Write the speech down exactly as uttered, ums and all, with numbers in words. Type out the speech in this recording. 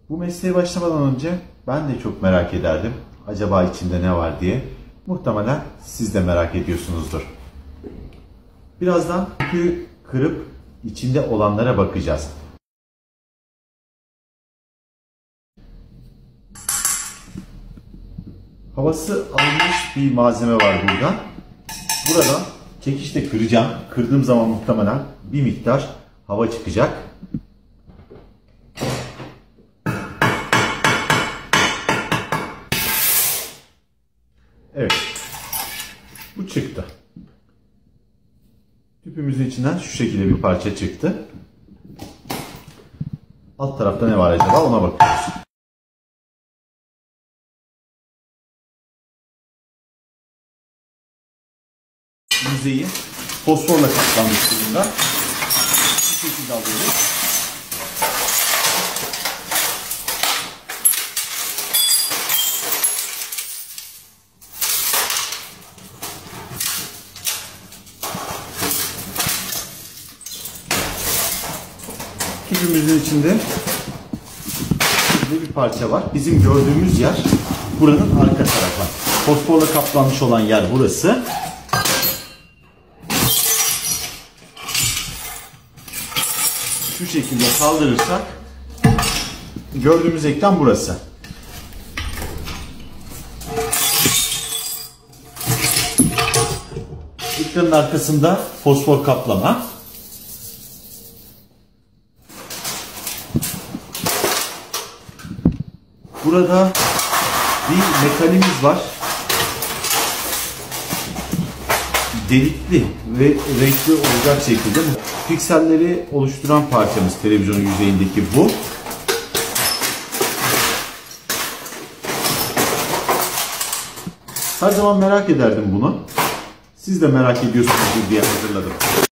Bu mesleğe başlamadan önce ben de çok merak ederdim. Acaba içinde ne var diye. Muhtemelen siz de merak ediyorsunuzdur. Birazdan kutuyu kırıp içinde olanlara bakacağız. Havası alınmış bir malzeme var burada. Buradan çekişle kıracağım. Kırdığım zaman muhtemelen bir miktar hava çıkacak. Evet. Bu çıktı. Tüpümüzün içinden şu şekilde bir parça çıktı. Alt tarafta ne var acaba ona bakıyoruz. Yüzeyi fosforla kaplanmış durumda. Bu şekilde alıyoruz. Tüpümüzün içinde bir parça var. Bizim gördüğümüz yer buranın arka tarafı. Fosforla kaplanmış olan yer burası. Şu şekilde kaldırırsak gördüğümüz ekran burası. Ekranın arkasında fosfor kaplama. Burada bir metalimiz var. Delikli ve renkli olacak şekilde pikselleri oluşturan parçamız televizyonun yüzeyindeki bu. Her zaman merak ederdim bunu. Siz de merak ediyorsunuz diye hazırladım.